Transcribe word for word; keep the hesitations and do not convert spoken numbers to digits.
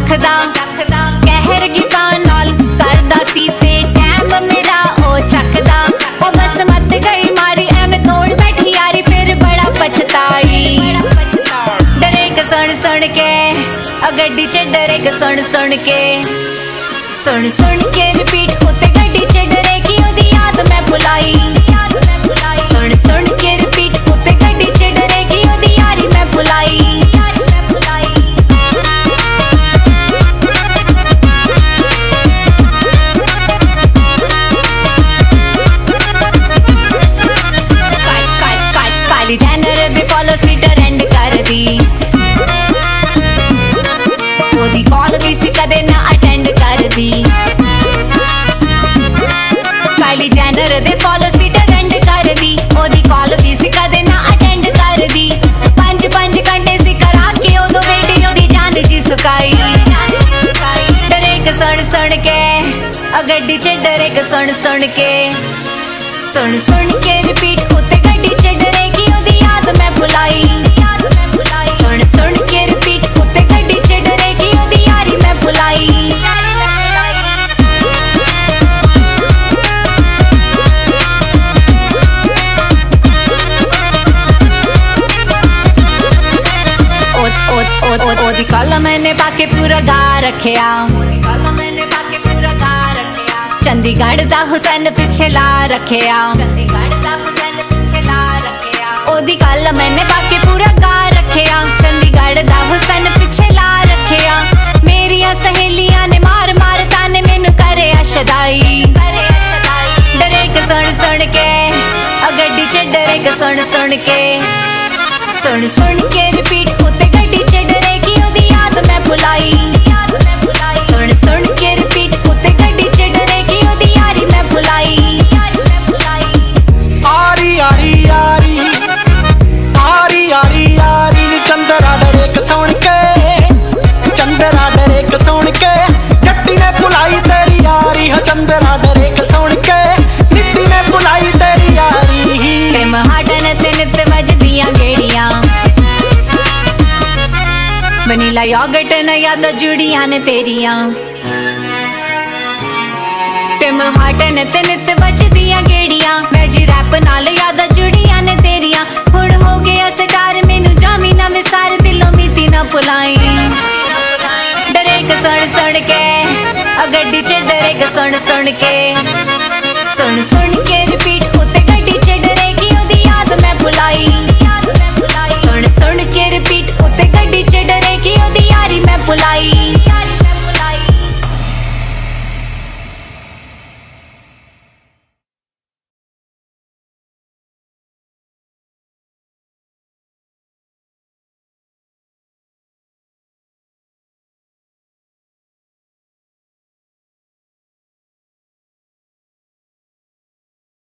रखदा कहर गीतां नाल करदा सी ते टैम मेरा ओ चखदा। ओ बस मत गई मारी एवें तोड़ बैठी यारी फिर बड़ा पछताई। डरेक सुन सुन के ओ गड्डी च डरेक सुन सुन के सुन सुन के रिपीट उत्ते गड्डी च डरे की ओदी याद मैं भुलाई। सुन सुन के रिपीट उत्ते गड्डी च डरे की ओदी यारी मैं भुलाई। काली जैनर दे फॉलो सी ट्रेंड कर दी। ओदी कॉल भी सी कदे ना अटेंड कर दी। काली जैनर दे फॉलो सी ट्रेंड कर दी। ओदी कॉल भी सी कदे ना अटेंड कर दी। पंज पंज घंटे सी करा के ओदो बेटी ओदी जान जी सुकाई। डरेक सुन सुन के ओ गड्डी च डरेक सुन सुन के सुन सुन के रिपीट उत्ते गड्डी च डरे की ओदी याद मैं भुलाई। सुन सुन के रिपीट उत्ते गड्डी च डरे की ओदी यारी मैं भुलाई। ओदी कल मैंने पाके पूरा गा रखिया। चंडीगढ़ दा हुसैन पिछे ला रखिया। ओदी कल मैंने पाके पूरा गा रखिया। चंडीगढ़ दा हुसैन पिछे ला रखिया। मेरिया सहेलियां ने मार मार ताने मैनू करे अशदाई। डरेक सुन सुन के ओ गड्डी च डरेक सुन सुन के सुन सुन के रिपीट उत्ते गड्डी च डरे की ओदी याद मैं भुलाई। सुन सुन के रिपीट उत्ते गड्डी च डरे की ओदी यारी मैं भुलाई। आरी आरी यारी आरी आरी यारी नी चंदरा डरेक सुन के चंदरा डरेक सुन के जट्टी ने भुलाई तेरी यारी। हो चंदरा डरेक सुन के नित्ती ने भुलाई तेरी यारी। टिम हाटन ते नित वजदियां गेड़ियां। वनीला योगर्ट न याद जुड़ियां ने तेरियां। टिम हाटन ते नित वजदियां गेड़ियां। वेजी रैप नाल याद जुड़ियां ने तेरियां। हुण हो गया स्टार मैनू जामी ना विसार दिलों मीती ना भुलाई। डरेक सुन सुन के ओ गड्डी च डरेक सुन सुन के सुन सुन के रिपीट उत्ते गड्डी च डरे की ओदी याद मैं भुलाई। सुन सुन के रिपीट